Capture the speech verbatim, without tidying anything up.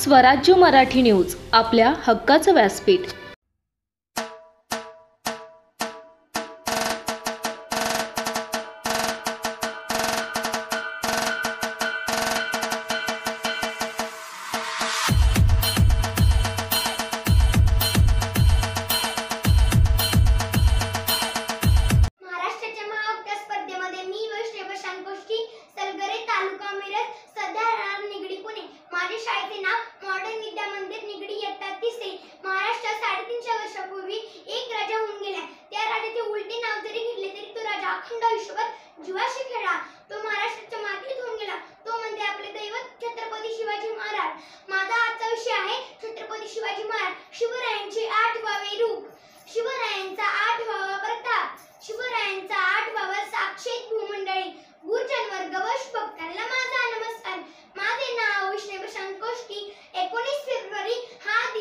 स्वराज्य मराठी न्यूज, आपल्या हक्काचं व्यासपीठ। तालुका मिरज सध्या राहणार निगडी पुणे। माझ्या शाळेचे नाव मॉडर्न विद्या मंदिर निगडी इयत्ता तिसरी। महाराष्ट्रात साडेतीनशे वर्षापूर्वी एक राजा होऊन गेला। त्या राजाचे उलटे नाव जरी घेतले तरी तो राजा अखंड आयुष्यभर जीवाशी खेळला। तो महाराष्ट्राच्या मातीत होऊन गेला, तो म्हणजे आपले दैवत छत्रपती शिवाजी महाराज। माझा आजचा विषय आहे छत्रपती शिवाजी महाराज, शिवरायांचे आठवावे रूप, शिवरायांचा आठवावा प्रताप, शिवरायांचा आठवावा साक्षात भूमंडळी, गुरुजनवर गवश भक्तांना माझा नमस्कार। माझे नाव विष्णू प्रशांत कोष्टी। एकोणीस फेब्रुवारी हा